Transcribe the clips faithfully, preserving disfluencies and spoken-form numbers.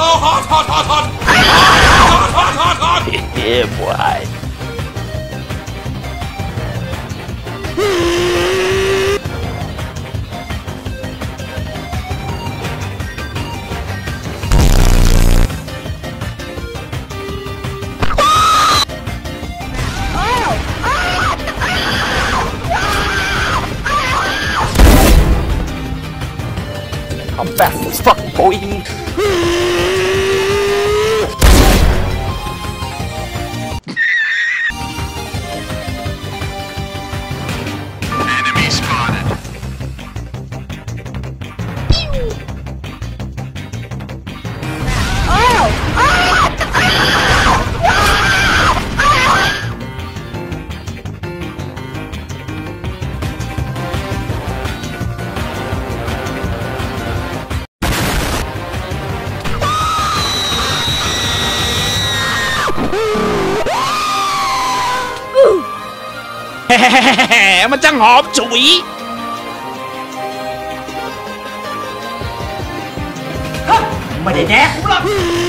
hot hot hot hot hot hot hot yeah boy I'm fast as fuck, boy. Enemy spotted. Oh! Oh! มันจังหอมฉุยไม่ได้แดกหรอก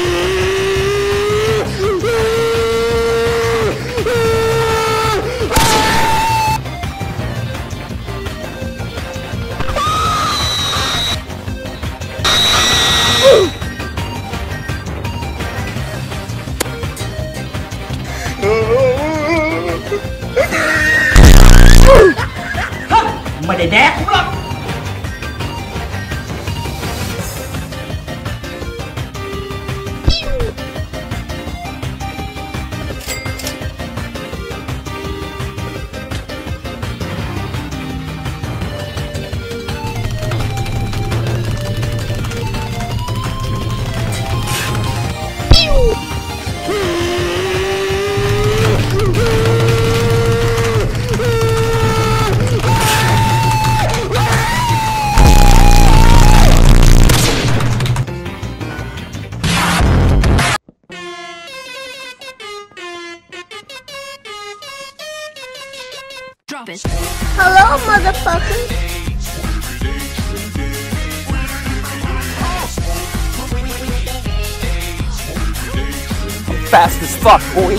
ไม่ได้แดกหรอก Hello, motherfucker. I'm fast as fuck, boy.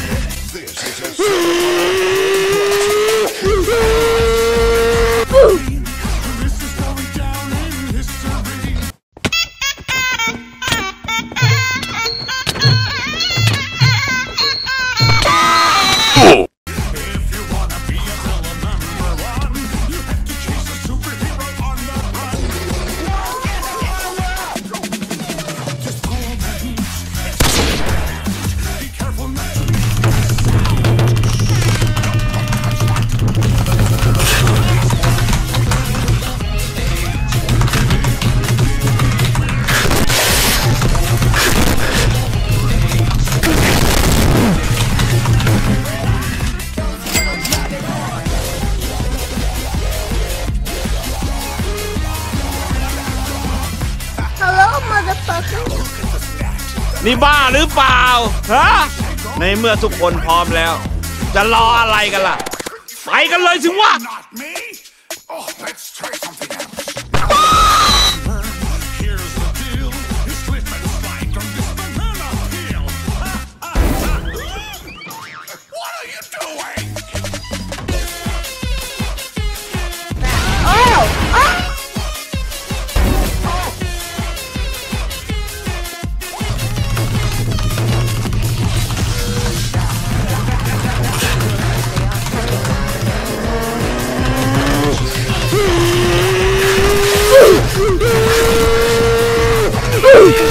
motherfucker. นี่บ้าหรือเปล่าฮะในเมื่อทุกคนพร้อมแล้วจะรออะไรกันล่ะไปกันเลยสิวะ Ooh!